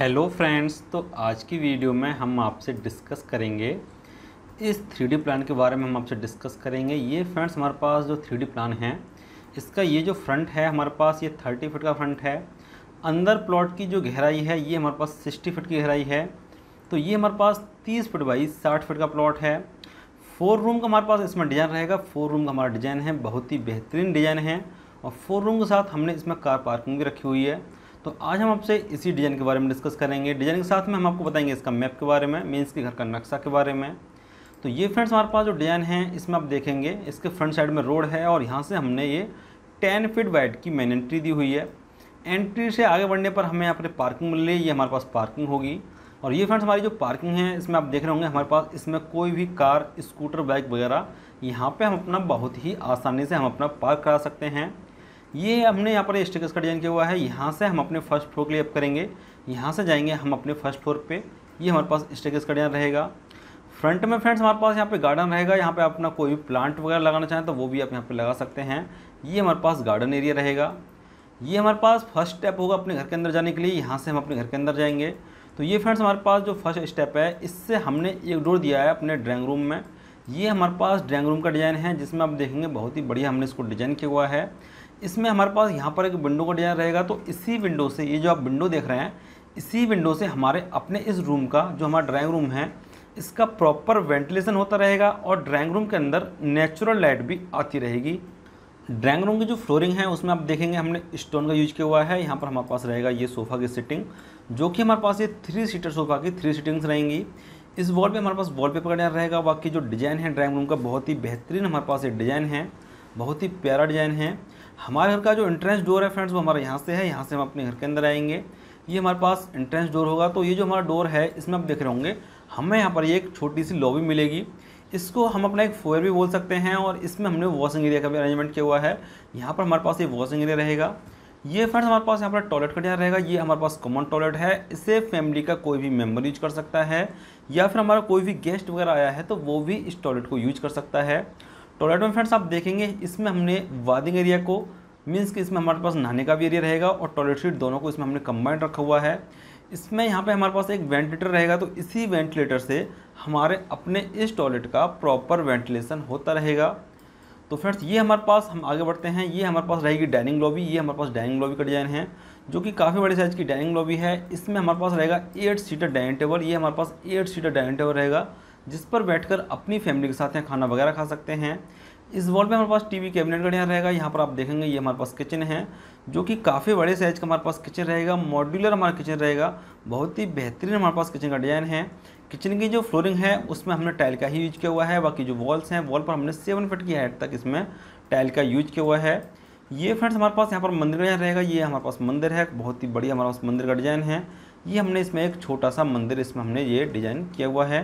Hello friends, तो आज की वीडियो में हम आपसे डिस्कस करेंगे इस 3D प्लान के बारे में। हम आपसे डिस्कस करेंगे ये फ्रेंड्स, हमारे पास जो 3D प्लान है इसका ये जो फ्रंट है हमारे पास ये 30 फीट का फ्रंट है। अंदर प्लॉट की जो गहराई है ये हमारे पास 60 फीट की गहराई है। तो ये हमारे पास 30 फीट बाई 60 फीट का प्लॉट है। 4 रूम का हमारे पास इसमें डिज़ाइन रहेगा। 4 रूम का हमारा डिज़ाइन है, बहुत ही बेहतरीन डिज़ाइन है। और 4 रूम के साथ हमने इसमें कार पार्किंग भी रखी हुई है। तो आज हम आपसे इसी डिज़ाइन के बारे में डिस्कस करेंगे। डिज़ाइन के साथ में हम आपको बताएंगे इसका मैप के बारे में, मीन्स के घर का नक्शा के बारे में। तो ये फ्रेंड्स हमारे पास जो डिज़ाइन है इसमें आप देखेंगे इसके फ्रंट साइड में रोड है और यहाँ से हमने ये 10 फीट वाइड की मेन एंट्री दी हुई है। एंट्री से आगे बढ़ने पर हमें यहाँ पर पार्किंग मिल रही है, ये हमारे पास पार्किंग होगी। और ये फ्रेंड्स हमारी जो पार्किंग है इसमें आप देख रहे होंगे हमारे पास इसमें कोई भी कार, स्कूटर, बाइक वगैरह यहाँ पे हम अपना बहुत ही आसानी से हम अपना पार्क करा सकते हैं। ये हमने यहाँ पर स्टेयरकेस का डिज़ाइन किया हुआ है। यहाँ से हम अपने फर्स्ट फ्लोर के लिए अप करेंगे, यहाँ से जाएंगे हम अपने फर्स्ट फ्लोर पे। ये हमारे पास स्टेयरकेस का डिज़ाइन रहेगा। फ्रंट में फ्रेंड्स हमारे पास यहाँ पे गार्डन रहेगा। यहाँ पे आप अपना कोई भी प्लांट वगैरह लगाना चाहें तो वो भी आप यहाँ पे लगा सकते हैं। ये हमारे पास गार्डन एरिया रहेगा। ये हमारे पास फर्स्ट स्टेप होगा अपने घर के अंदर जाने के लिए। यहाँ से हम अपने घर के अंदर जाएंगे। तो ये फ्रेंड्स हमारे पास जो फर्स्ट स्टेप है इससे हमने एक डोर दिया है अपने ड्राइंग रूम में। ये हमारे पास ड्राइंग रूम का डिज़ाइन है जिसमें आप देखेंगे बहुत ही बढ़िया हमने इसको डिज़ाइन किया हुआ है। इसमें हमारे पास यहाँ पर एक विंडो का डिज़ाइन रहेगा। तो इसी विंडो से, ये जो आप विंडो देख रहे हैं, इसी विंडो से हमारे अपने इस रूम का जो हमारा ड्राइंग रूम है इसका प्रॉपर वेंटिलेशन होता रहेगा और ड्राइंग रूम के अंदर नेचुरल लाइट भी आती रहेगी। ड्राइंग रूम की जो फ्लोरिंग है उसमें आप देखेंगे हमने स्टोन का यूज किया हुआ है। यहाँ पर हमारे पास रहेगा ये सोफ़ा की सिटिंग, जो कि हमारे पास ये 3 सीटर सोफ़ा की 3 सीटिंग्स रहेंगी। इस वॉल पे हमारे पास वॉलपेपर का डिज़ाइन रहेगा। बाकी जो डिज़ाइन है ड्राइंग रूम का बहुत ही बेहतरीन हमारे पास ये डिज़ाइन है, बहुत ही प्यारा डिज़ाइन है। हमारे घर का जो एंट्रेंस डोर है फ्रेंड्स वो हमारे यहाँ से है। यहाँ से हम अपने घर के अंदर आएंगे, ये हमारे पास एंट्रेंस डोर होगा। तो ये जो हमारा डोर है इसमें आप देख रहे होंगे हमें यहाँ पर ये एक छोटी सी लॉबी मिलेगी। इसको हम अपना एक फोयर भी बोल सकते हैं। और इसमें हमने वॉशिंग एरिया का भी अरेंजमेंट किया हुआ है। यहाँ पर हमारे पास ये वॉशिंग एरिया रहेगा। ये फ्रेंड्स हमारे पास यहाँ पर टॉयलेट का डिज़ाइन रहेगा। ये हमारे पास कॉमन टॉयलेट है। इसे फैमिली का कोई भी मेम्बर यूज कर सकता है या फिर हमारा कोई भी गेस्ट वगैरह आया है तो वो भी इस टॉयलेट को यूज कर सकता है। टॉयलेट में फ्रेंड्स आप देखेंगे इसमें हमने वादिंग एरिया को, मीन्स कि इसमें हमारे पास नहाने का भी एरिया रहेगा और टॉयलेट सीट दोनों को इसमें हमने कंबाइंड रखा हुआ है। इसमें यहाँ पे हमारे पास एक वेंटिलेटर रहेगा। तो इसी वेंटिलेटर से हमारे अपने इस टॉयलेट का प्रॉपर वेंटिलेशन होता रहेगा। तो फ्रेंड्स ये हमारे पास, हम आगे बढ़ते हैं, ये हमारे पास रहेगी डाइनिंग लॉबी। ये हमारे पास डाइनिंग लॉबी का डिज़ाइन है जो कि काफ़ी बड़े साइज़ की डाइनिंग लॉबी है। इसमें हमारे पास रहेगा 8 सीटर डाइनिंग टेबल। ये हमारे पास 8 सीटर डाइनिंग टेबल रहेगा जिस पर बैठकर अपनी फैमिली के साथ यहाँ खाना वगैरह खा सकते हैं। इस वॉल पे हमारे पास टीवी कैबिनेट का डिज़ाइन रहेगा। यहाँ पर आप देखेंगे ये हमारे पास किचन है जो कि काफ़ी बड़े साइज़ का हमारे पास किचन रहेगा। मॉड्यूलर हमारा किचन रहेगा, बहुत ही बेहतरीन हमारे पास किचन का डिज़ाइन है। किचन की जो फ्लोरिंग है उसमें हमने टाइल का ही यूज किया हुआ है। बाकी जो वॉल्स हैं वॉल पर हमने 7 फीट की हाइट तक इसमें टाइल का यूज किया हुआ है। ये फ्रेंड्स हमारे पास यहाँ पर मंदिर का डिज़ाइन रहेगा। ये हमारे पास मंदिर है, बहुत ही बढ़िया हमारे पास मंदिर का डिज़ाइन है। ये हमने इसमें एक छोटा सा मंदिर इसमें हमने ये डिज़ाइन किया हुआ है।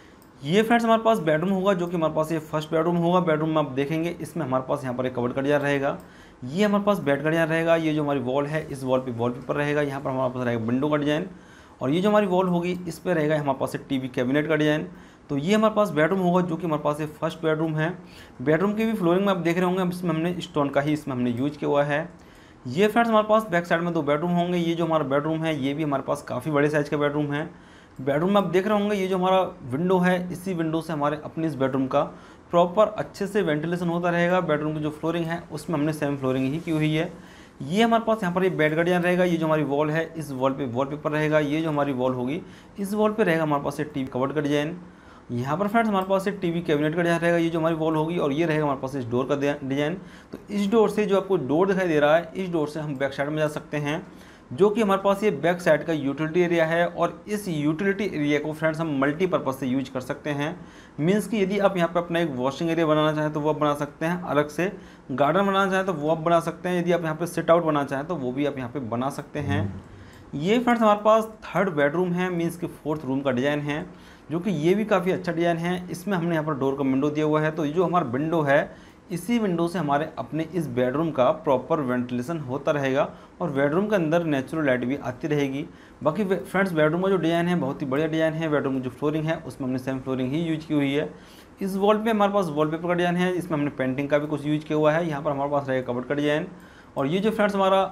ये फ्रेंड्स हमारे पास बेडरूम होगा जो कि हमारे पास ये फर्स्ट बेडरूम होगा। बेडरूम में आप देखेंगे इसमें हमारे पास यहाँ पर एक कबर्ड का डिज़ाइन रहेगा। ये हमारे पास बेड का डिज़ाइन रहेगा। ये जो हमारी वॉल है इस वॉल पे वॉलपेपर रहेगा। यहाँ पर हमारे पास रहेगा विंडो का डिज़ाइन और ये जो हमारी वॉल होगी इस पर रहेगा हमारे पास एक टीवी कैबिनेट का डिज़ाइन। तो ये हमारे पास बेडरूम होगा जो कि हमारे पास ये फर्स्ट बेडरूम है। बेडरूम की भी फ्लोरिंग में आप देख रहे होंगे इसमें हमने स्टोन का ही इसमें हमने यूज किया हुआ है। ये फ्रेंड्स हमारे पास बैक साइड में 2 बेडरूम होंगे। ये जो हमारा बेडरूम है ये भी हमारे पास काफ़ी बड़े साइज़ का बेडरूम है। बेडरूम में आप देख रहे होंगे ये जो हमारा विंडो है इसी विंडो से हमारे अपने इस बेडरूम का प्रॉपर अच्छे से वेंटिलेशन होता रहेगा। बेडरूम की जो फ्लोरिंग है उसमें हमने सेम फ्लोरिंग ही की हुई है। ये हमारे पास यहाँ पर ये बेड का डिज़ाइन रहेगा। ये जो हमारी वॉल है इस वॉल पे वॉलपेपर रहेगा। ये जो हमारी वॉल होगी इस वॉल पे रहेगा हमारे पास ये टीवी कबर्ड का डिज़ाइन। यहाँ पर फ्रेंड्स हमारे पास ये टीवी कैबिनेट का डिज़ाइन रहेगा। ये जो हमारी वॉल होगी और ये रहेगा हमारे पास इस डोर का डिज़ाइन। तो इस डोर से जो आपको डोर दिखाई दे रहा है इस डोर से हम बैक साइड में जा सकते हैं जो कि हमारे पास ये बैक साइड का यूटिलिटी एरिया है। और इस यूटिलिटी एरिया को फ्रेंड्स हम मल्टीपर्पज़ से यूज कर सकते हैं। मीन्स कि यदि आप यहाँ पे अपना एक वॉशिंग एरिया बनाना चाहें तो वो आप बना सकते हैं, अलग से गार्डन बनाना चाहें तो वो आप बना सकते हैं, यदि आप यहाँ पे सिट आउट बनाना चाहें तो वो भी आप यहाँ पे बना सकते हैं। ये फ्रेंड्स हमारे पास 3rd बेडरूम है, मीन्स कि 4th रूम का डिज़ाइन है जो कि ये भी काफ़ी अच्छा डिज़ाइन है। इसमें हमने यहाँ पर डोर का विंडो दिया हुआ है। तो ये जो हमारा विंडो है इसी विंडो से हमारे अपने इस बेडरूम का प्रॉपर वेंटिलेशन होता रहेगा और बेडरूम के अंदर नेचुरल लाइट भी आती रहेगी। बाकी फ्रेंड्स बेडरूम का जो डिज़ाइन है बहुत ही बढ़िया डिज़ाइन है। बेडरूम की जो फ्लोरिंग है उसमें हमने सेम फ्लोरिंग ही यूज की हुई है। इस वॉल पे हमारे पास वॉलपेपर का डिज़ाइन है, इसमें हमने पेंटिंग का भी कुछ यूज किया हुआ है। यहाँ पर हमारे पास रहेगा कबर्ड का डिज़ाइन। और ये जो फ्रेंड्स हमारा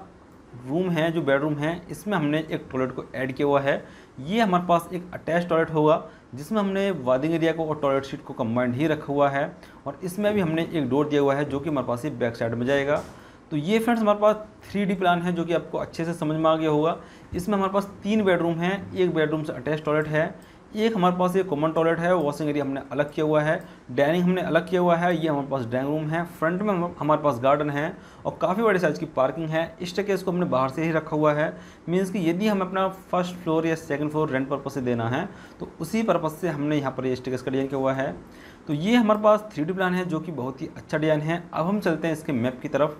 रूम है, जो बेडरूम है, इसमें हमने एक टॉयलेट को ऐड किया हुआ है। ये हमारे पास एक अटैच टॉयलेट होगा जिसमें हमने वार्डिंग एरिया को और टॉयलेट सीट को कंबाइंड ही रखा हुआ है, और इसमें भी हमने एक डोर दिया हुआ है जो कि हमारे पास ये बैक साइड में जाएगा। तो ये फ्रेंड्स हमारे पास 3D प्लान है जो कि आपको अच्छे से समझ में आ गया होगा। इसमें हमारे पास 3 बेडरूम हैं, एक बेडरूम से अटैच टॉयलेट है, एक हमारे पास एक कॉमन टॉयलेट है, वॉशिंग एरिया हमने अलग किया हुआ है, डाइनिंग हमने अलग किया हुआ है, ये हमारे पास ड्राइंग रूम है, फ्रंट में हमारे पास गार्डन है और काफ़ी बड़े साइज़ की पार्किंग है। इस स्टेयरकेस को हमने बाहर से ही रखा हुआ है, मीन्स कि यदि हम अपना फर्स्ट फ्लोर या सेकंड फ्लोर रेंट पर्पस से देना है तो उसी पर्पस से हमने यहाँ पर ये स्टेयरकेस का डिज़ाइन किया हुआ है। तो ये हमारे पास 3D प्लान है जो कि बहुत ही अच्छा डिज़ाइन है। अब हम चलते हैं इसके मैप की तरफ।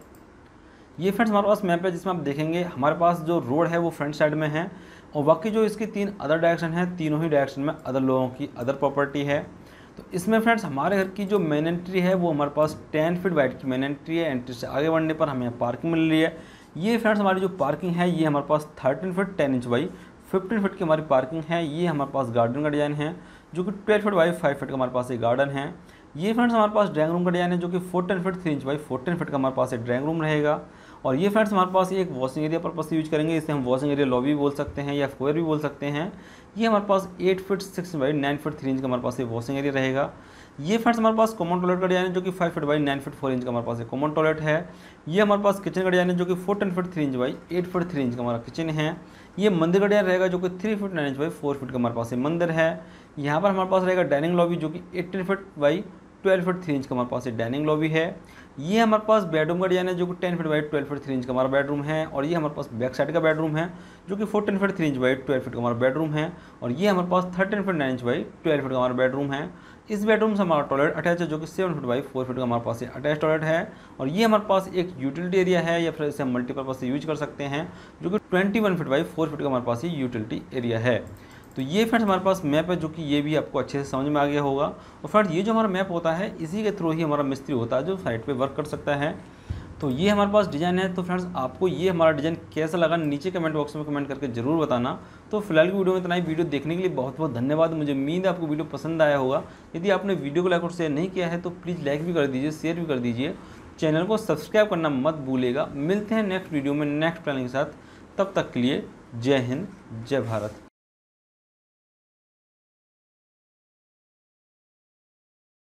ये फ्रेंड्स हमारे पास मैप है जिसमें आप देखेंगे हमारे पास जो रोड है वो फ्रंट साइड में है, और बाकी जो इसकी 3 अदर डायरेक्शन है, तीनों ही डायरेक्शन में अदर लोगों की अदर प्रॉपर्टी है। तो इसमें फ्रेंड्स हमारे घर की जो मेन एंट्री है वो हमारे पास 10 फीट वाइड की मेन एंट्री है। एंट्री से आगे बढ़ने पर हमें यहाँ पार्किंग मिल रही है। ये फ्रेंड्स हमारी जो पार्किंग है ये हमारे पास 13 फीट 10 इंच बाई 15 फीट की हमारी पार्किंग है। ये हमारे पास गार्डन का डिज़ाइन है जो कि 12 फीट बाई 5 फीट का हमारे पास एक गार्डन है। ये फ्रेंड्स हमारे पास ड्राइंग रूम का डिज़ाइन है जो कि 14 फीट 3 इंच बाई 14 फीट का हमारे पास एक ड्राइंग रूम रहेगा। और ये फ्रेंड्स हमारे पास एक वॉशिंग एरिया पर्पस से यूज करेंगे, इसे हम वॉशिंग एरिया लॉबी बोल सकते हैं या स्क्वायर भी बोल सकते हैं। ये हमारे पास 8 फीट 6 बाई 9 फीट 3 इंच का हमारे पास ये वॉशिंग एरिया रहेगा। ये फ्रेंड्स हमारे पास कॉमन टॉयलेट का डिज़ाइन है जो कि 5 फीट बाई 9 फीट 4 इंच का हमारे पास एक कॉमन टॉयलेट है। ये हमारे पास किचन का डिज़ाइन है जो कि 14 feet 3 inch by 8 feet 3 inch का हमारा किचन है। ये मंदिर का डिज़ाइन रहेगा जो कि 3 फीट 9 इंच बाई 4 फीट का हमारे पास ये मंदिर है। यहाँ पर हमारे पास रहेगा डाइनिंग लॉबी जो कि 18 फीट बाई 12 फीट 3 इंच का हमारे पास ये डाइनिंग लॉबी है। ये हमारे पास बेडरूम का डिज़ाइन है जो कि 10 फीट बाई 12 फीट 3 इंच का हमारा बेडरूम है। और ये हमारे पास बैक साइड का बेडरूम है जो कि 14 फीट 3 इंच बाई 12 फीट का हमारा बेडरूम है। और ये हमारे पास 13 फीट 9 इंच बाई 12 फीट का हमारा बेडरूम है। इस बेडरूम से हमारा टॉयलेट अटैच है जो कि 7 फीट बाई 4 फीट का हमारे पास ये अटैच टॉयलेट है। और ये हमारे पास एक यूटिलिटी एरिया है या फिर इसे हम मल्टीपर्पज से यूज कर सकते हैं जो कि 21 फीट बाई 4 फीट का हमारे पास ये यूटिलिटी एरिया है। तो ये फ्रेंड्स हमारे पास मैप है जो कि ये भी आपको अच्छे से समझ में आ गया होगा। और फ्रेंड्स ये जो हमारा मैप होता है इसी के थ्रू ही हमारा मिस्त्री होता है जो साइट पे वर्क कर सकता है। तो ये हमारे पास डिज़ाइन है। तो फ्रेंड्स आपको ये हमारा डिज़ाइन कैसा लगा नीचे कमेंट बॉक्स में कमेंट करके ज़रूर बताना। तो फिलहाल की वीडियो में इतना ही। वीडियो देखने के लिए बहुत बहुत धन्यवाद। मुझे उम्मीद है आपको वीडियो पसंद आया होगा। यदि आपने वीडियो को लाइक और शेयर नहीं किया है तो प्लीज़ लाइक भी कर दीजिए, शेयर भी कर दीजिए, चैनल को सब्सक्राइब करना मत भूलिएगा। मिलते हैं नेक्स्ट वीडियो में नेक्स्ट प्लानिंग के साथ। तब तक के लिए जय हिंद, जय भारत।